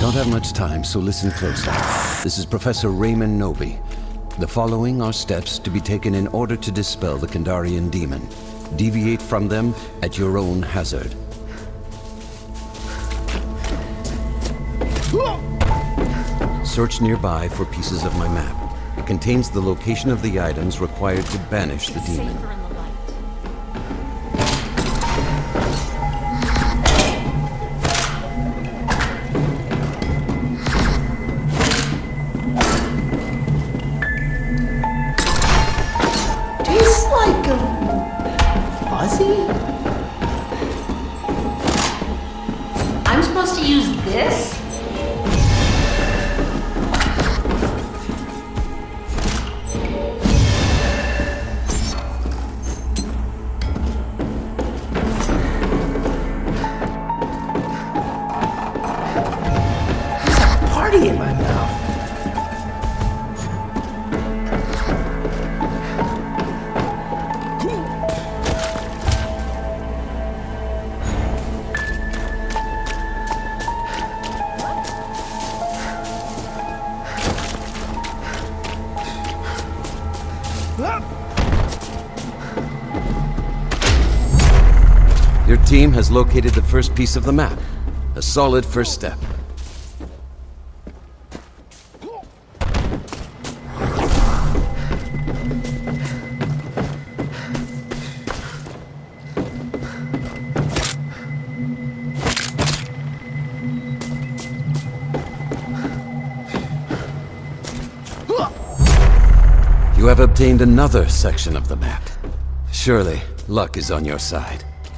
Don't have much time, so listen closely. This is Professor Raymond Nobi. The following are steps to be taken in order to dispel the Kandarian demon. Deviate from them at your own hazard. Search nearby for pieces of my map. It contains the location of the items required to banish the demon. Tastes like fuzzy? I'm supposed to use this? In my mouth. Your team has located the first piece of the map. A solid first step. You have obtained another section of the map. Surely, luck is on your side.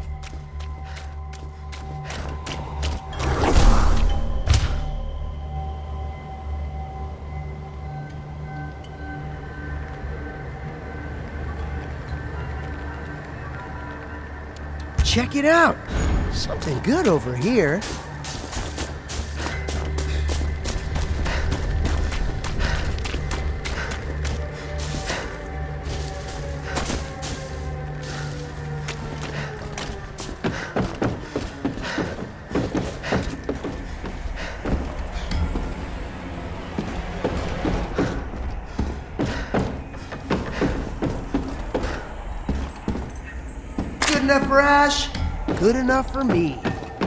Check it out! Something good over here. Good enough for Ash, good enough for me.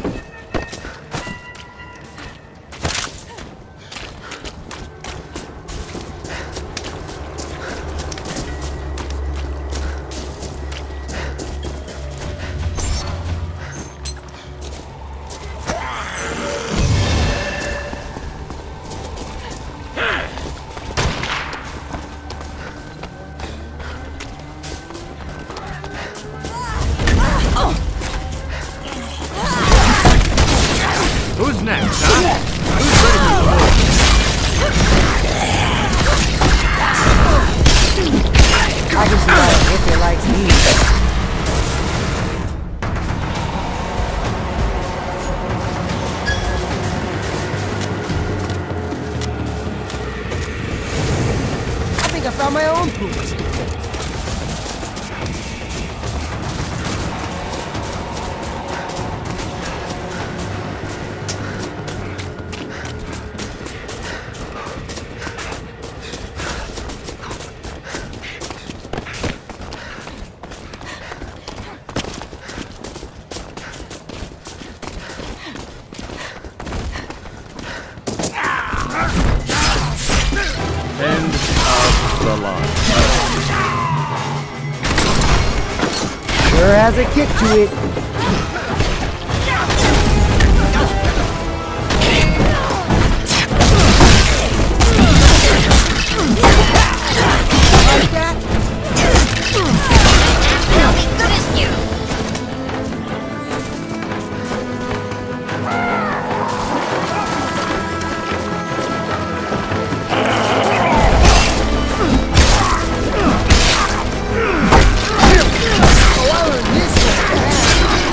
Who's next, huh? Who's ready I can see why if they likes me. I think I found my own poop. End of the line. Sure has a kick to it. Like that? Oh, I learned this one.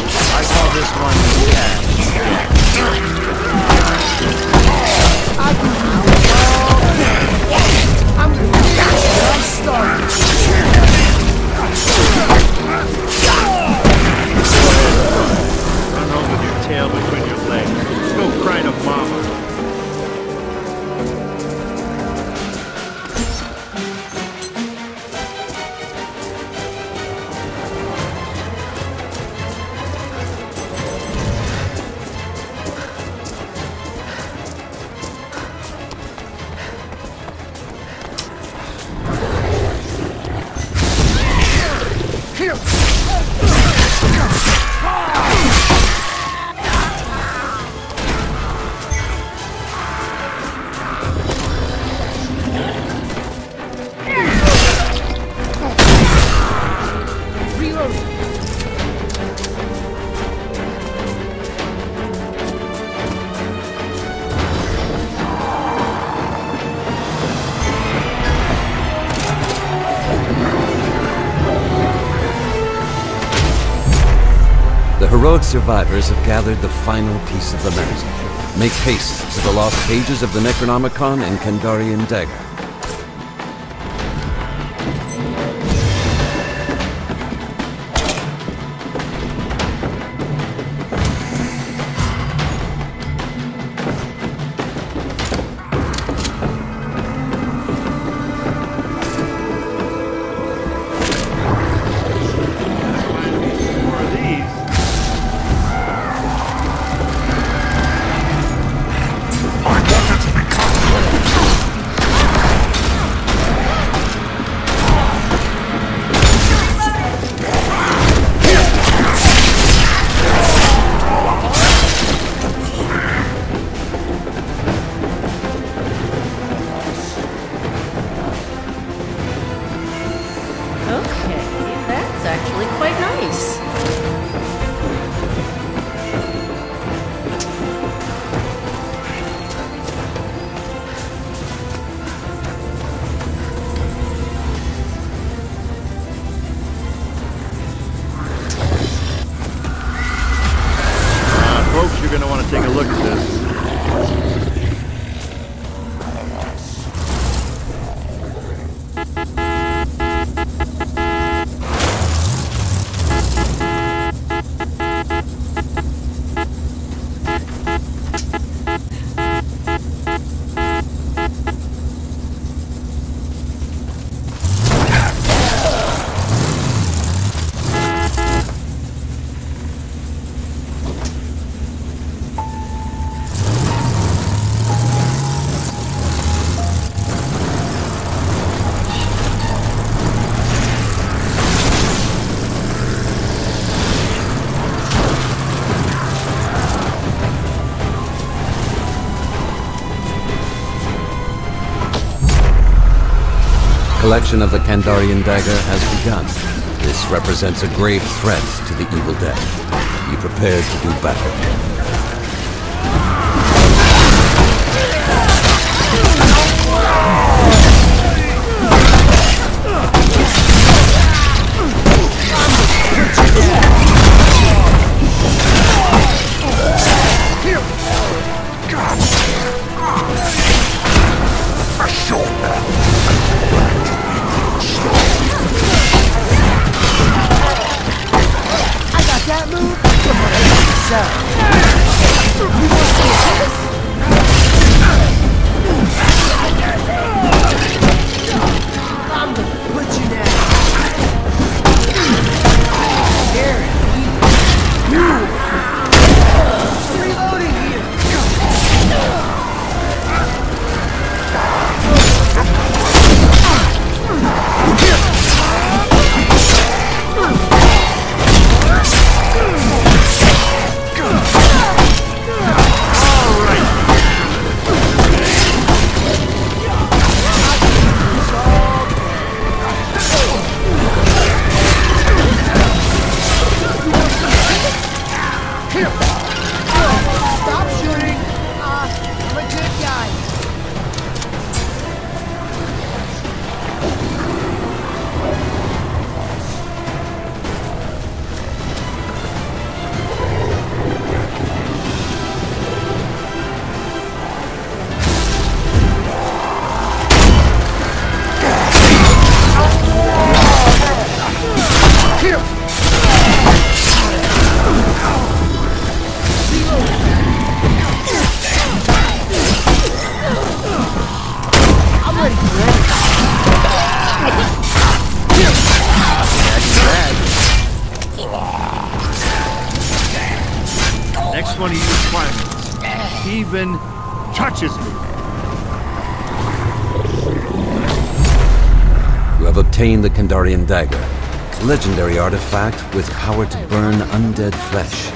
heroic survivors have gathered the final piece of the mask. Make haste to the lost pages of the Necronomicon and Kandarian Dagger. You're going to want to take a look at this. Collection of the Kandarian Dagger has begun. This represents a grave threat to the Evil Dead. Be prepared to do battle. Next one of you requirements even touches me. You have obtained the Kandarian Dagger, a legendary artifact with power to burn undead flesh.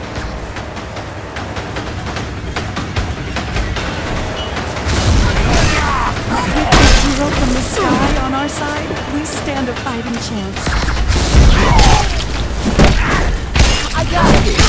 With zero from the sky on our side, we stand a fighting chance. I got it!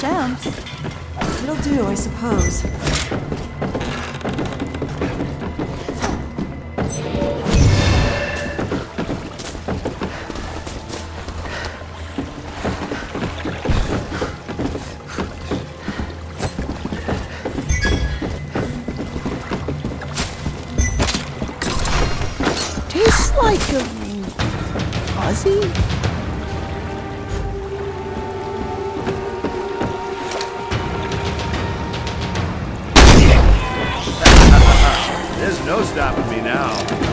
chance. It'll do, I suppose. Tastes like a fuzzy? There's no stopping me now.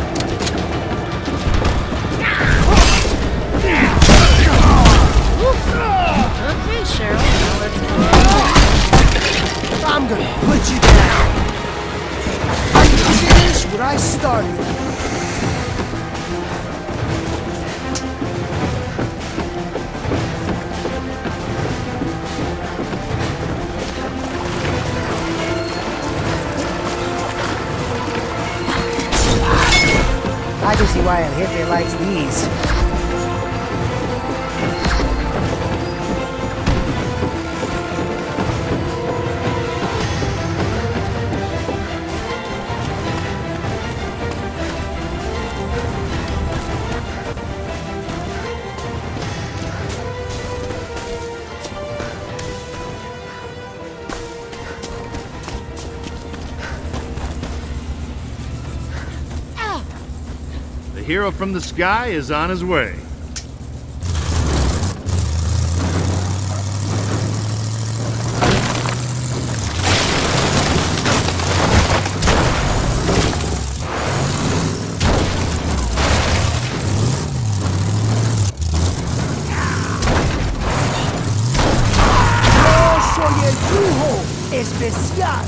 Okay, Cheryl, now let's go. I'm gonna put you down. I can finish what I started. I can see why a hippie likes these. The hero from the sky is on his way. Yo soy el brujo especial.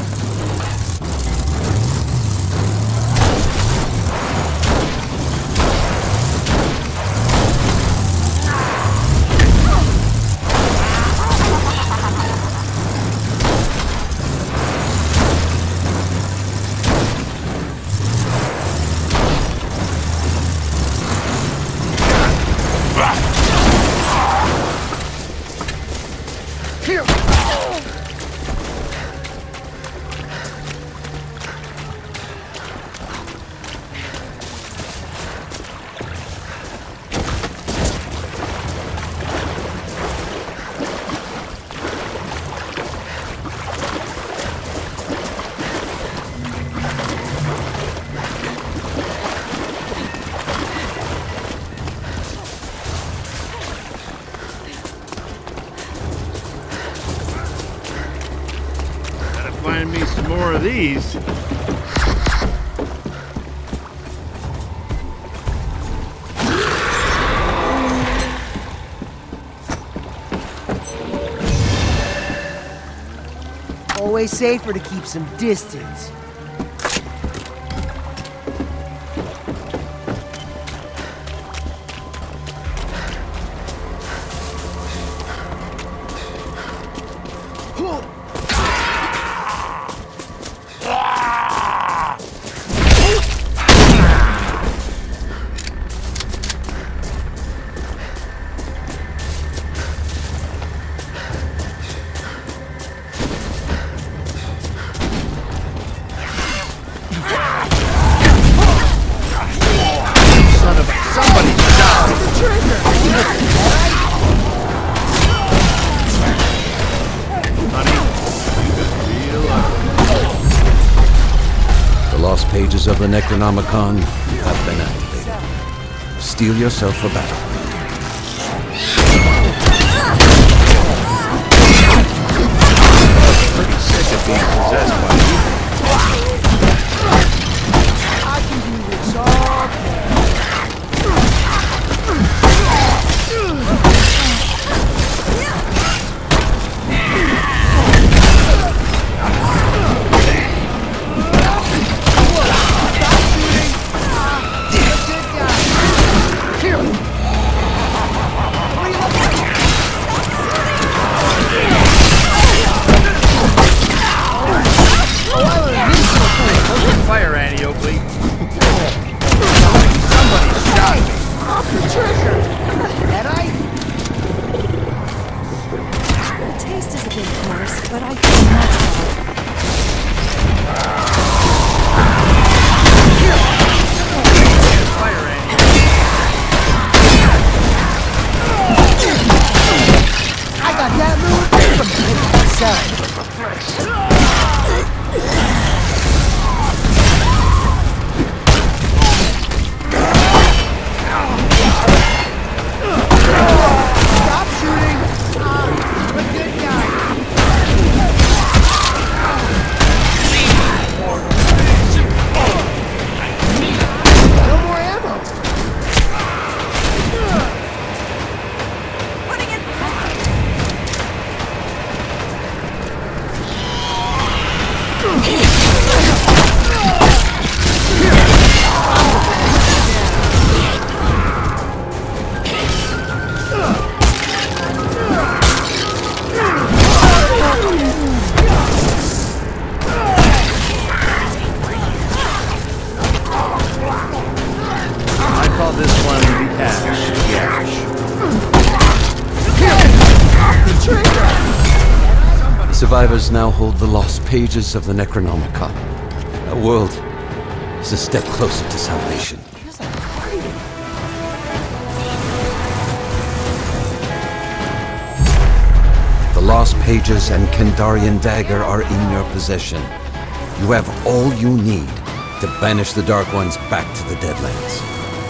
Find me some more of these. Always safer to keep some distance. The lost pages of the Necronomicon have been activated. Steel yourself for battle. Pretty sick of being possessed by you. I can do this all day. but I feel much better. I got that move from myself. Stop shooting! I'm a good guy. No more ammo. Putting it I call this one the Ash. The survivors now hold the lost pages of the Necronomicon. Our world is a step closer to salvation. The lost pages and Kandarian dagger are in your possession. You have all you need to banish the Dark Ones back to the Deadlands.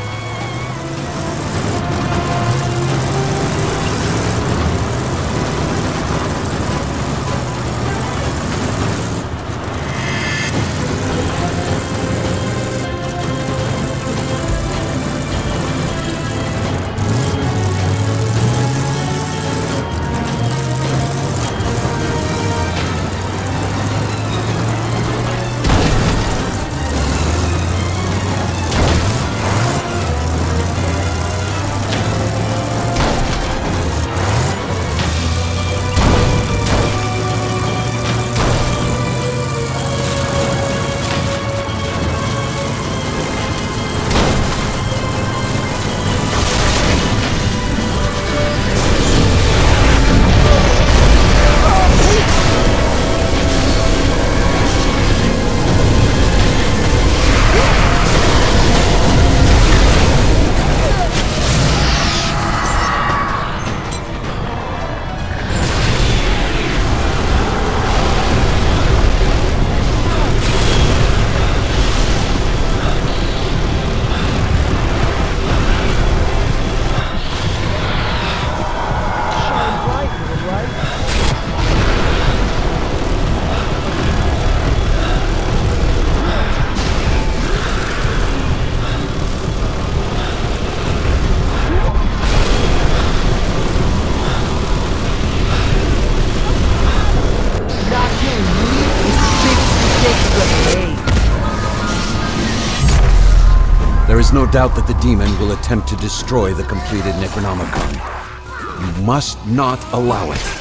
There is no doubt that the demon will attempt to destroy the completed Necronomicon. You must not allow it.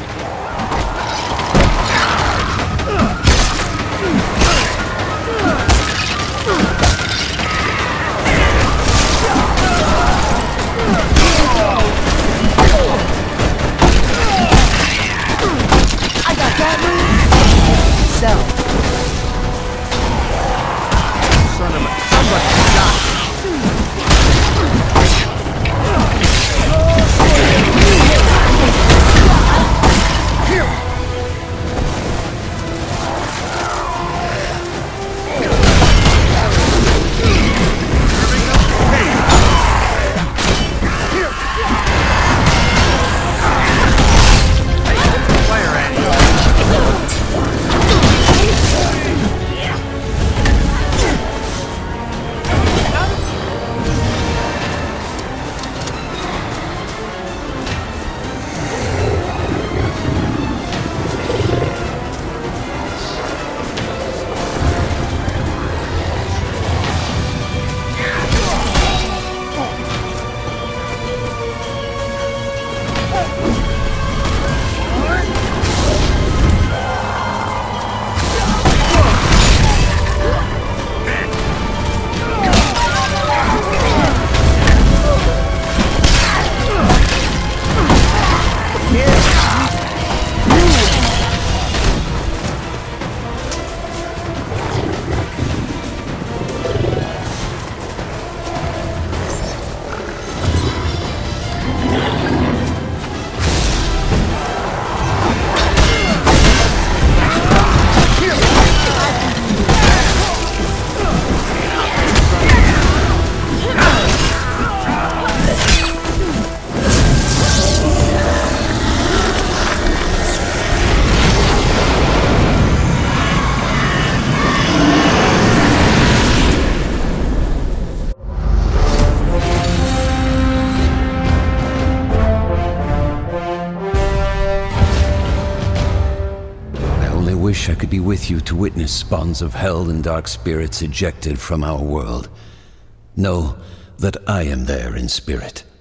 I got that move. So. Son of a... Somebody shot. wish I could be with you to witness spawns of hell and dark spirits ejected from our world. Know that I am there in spirit.